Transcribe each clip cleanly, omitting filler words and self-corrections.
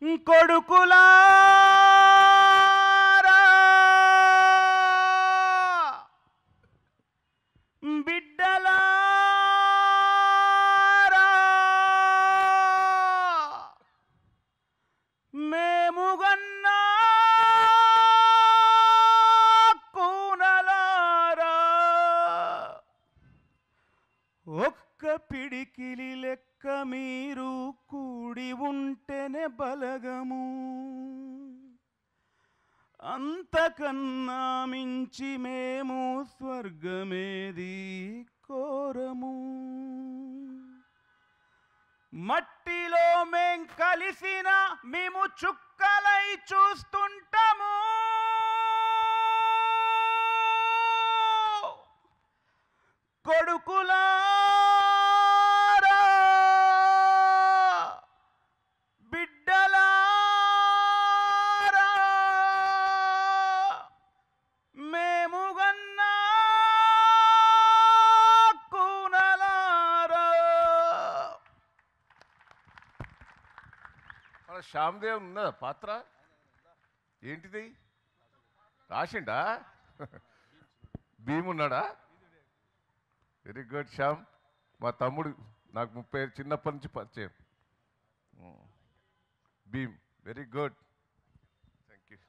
కొడుకులారా బిడ్డలారా మేము గన్నా కూనలారా ఒక్క పిడికిలి లెక్క మీరు కూడి ఉంటేనే బలగము, అంతకన్నా మించి మేము స్వర్గమేది కోరము. మట్టిలో మేం కలిసిన మేము చుక్కలై చూస్తుంటాము, కొడుకులారా బిడ్డలారా మేము గన్నా కూనలారా. మన శ్యామ్దేవ్ ఉన్నదా పాత్ర ఏంటిది రాసిండా? భీమున్నాడా? Very good Shyam. మా తమ్ముడు నాకు 30 చిన్నప్పటి నుంచి పరిచయం. Bheem very good, thank you.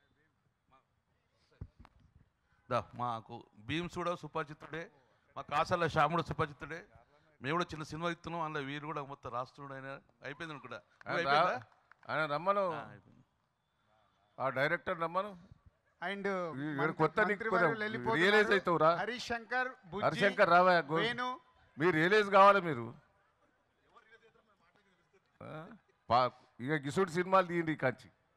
మాకు భీమ్స్ కూడా సుపరిచితుడే, మా కాసల శ్యాముడు సుపరిచితుడే. మేము కూడా చిన్న సినిమా ఇస్తున్నాం, అందులో వీరు కూడా మొత్తం రాస్తున్నాడు. ఆయన అయిపోయింది అనుకుంటా. ఆయన రమ్మను, ఆ డైరెక్టర్ రమ్మను. అండ్ కొత్త రియలైజ్ అవుతావురా హరిశంకర్ రావా, మీరు రియలైజ్ కావాలి. మీరు ఇక గిసుడు సినిమాలు తీయండి కాంచి.